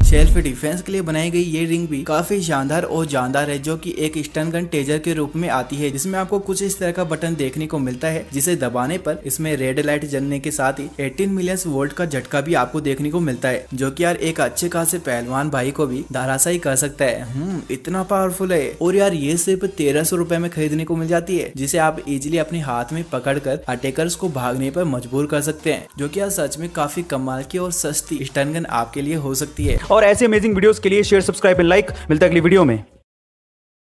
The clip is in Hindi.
सेल्फ डिफेंस के लिए बनाई गई ये रिंग भी काफी शानदार और जानदार है, जो कि एक स्टन गन टेजर के रूप में आती है, जिसमें आपको कुछ इस तरह का बटन देखने को मिलता है, जिसे दबाने पर इसमें रेड लाइट जलने के साथ ही 18 मिलियन वोल्ट का झटका भी आपको देखने को मिलता है, जो कि यार एक अच्छे खासे पहलवान भाई को भी धराशायी कर सकता है। इतना पावरफुल है। और यार ये सिर्फ 1300 रुपए में खरीदने को मिल जाती है, जिसे आप इजीली अपने हाथ में पकड़कर अटैकर्स को भागने पर मजबूर कर सकते हैं, जो कि यार सच में काफी कमाल की और सस्ती स्टन गन आपके लिए हो सकती है। और ऐसे अमेजिंग वीडियोस के लिए शेयर, सब्सक्राइब एंड लाइक। मिलता है अगली वीडियो में।